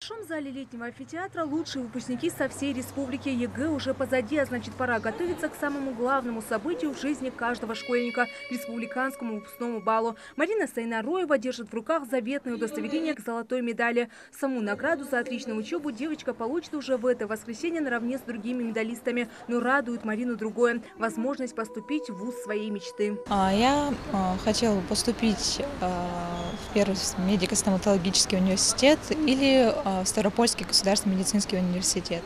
Большом зале летнего амфитеатра лучшие выпускники со всей республики. ЕГЭ уже позади, а значит, пора готовиться к самому главному событию в жизни каждого школьника – республиканскому выпускному балу. Марина Сайнароева держит в руках заветное удостоверение к золотой медали. Саму награду за отличную учебу девочка получит уже в это воскресенье наравне с другими медалистами. Но радует Марину другое – возможность поступить в вуз своей мечты. Я хотела поступить в Первый медико-стоматологический университет или в Ставропольский государственный медицинский университет.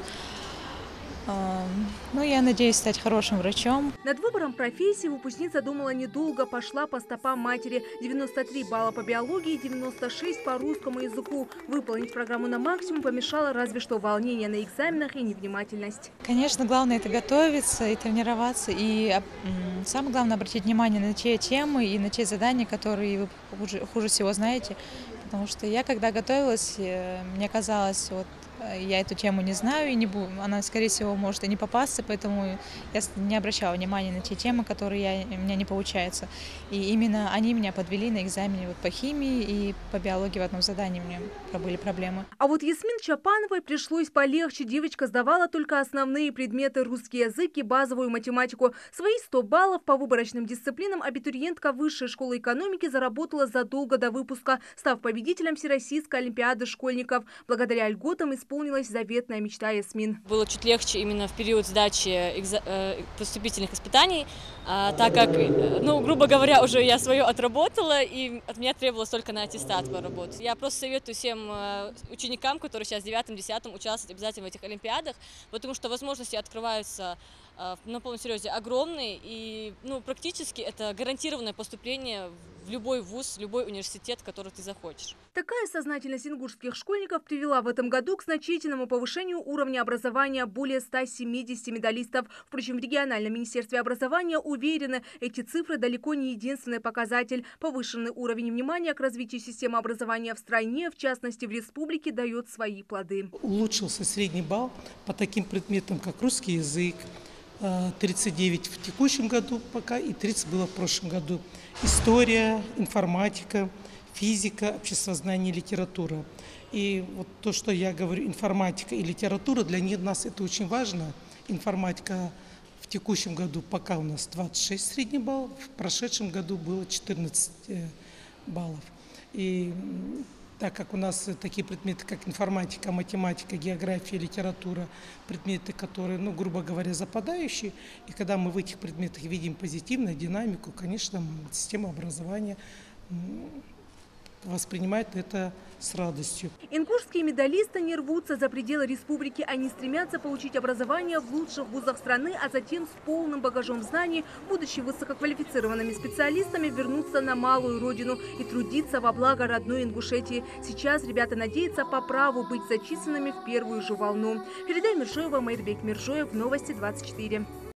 Я надеюсь стать хорошим врачом. Над выбором профессии выпускница думала недолго, пошла по стопам матери. 93 балла по биологии, 96 по русскому языку. Выполнить программу на максимум помешало разве что волнение на экзаменах и невнимательность. Конечно, главное это готовиться и тренироваться. И самое главное обратить внимание на те темы и на те задания, которые вы хуже всего знаете. Потому что я, когда готовилась, мне казалось, я эту тему не знаю, и она, скорее всего, может и не попасться, поэтому я не обращала внимания на те темы, которые у меня не получаются. И именно они меня подвели на экзамене по химии и по биологии в одном задании у меня были проблемы. А вот Ясмин Чапановой пришлось полегче. Девочка сдавала только основные предметы: русский язык и базовую математику. Свои 100 баллов по выборочным дисциплинам абитуриентка Высшей школы экономики заработала задолго до выпуска, став победителем Всероссийской олимпиады школьников. Благодаря льготам исполнилась заветная мечта Ясмин. Было чуть легче именно в период сдачи поступительных испытаний, так как, грубо говоря, уже я свое отработала, и от меня требовалось только на аттестат поработать. Я просто советую всем ученикам, которые сейчас в 9-10 участвуют обязательно в этих олимпиадах, потому что возможности открываются на полном серьезе огромные, и практически это гарантированное поступление в любой вуз, в любой университет, в который ты захочешь. Такая сознательность ингушских школьников привела в этом году к значительному повышению уровня образования более 170 медалистов. Впрочем, в региональном министерстве образования уверены, эти цифры далеко не единственный показатель. Повышенный уровень внимания к развитию системы образования в стране, в частности в республике, дает свои плоды. Улучшился средний балл по таким предметам, как русский язык, 39 в текущем году пока и 30 было в прошлом году. История, информатика, физика, обществознание, литература. И вот то, что я говорю, информатика и литература, для нас это очень важно. Информатика в текущем году пока у нас 26 средний балл, в прошедшем году было 14 баллов. И так как у нас такие предметы, как информатика, математика, география, литература, предметы, которые, грубо говоря, западающие, и когда мы в этих предметах видим позитивную динамику, конечно, система образования воспринимает это с радостью. Ингушские медалисты не рвутся за пределы республики. Они стремятся получить образование в лучших вузах страны, а затем с полным багажом знаний, будучи высококвалифицированными специалистами, вернуться на малую родину и трудиться во благо родной Ингушетии. Сейчас ребята надеются по праву быть зачисленными в первую же волну. Передай Миржоева, Майрбек Миржоев, Новости 24.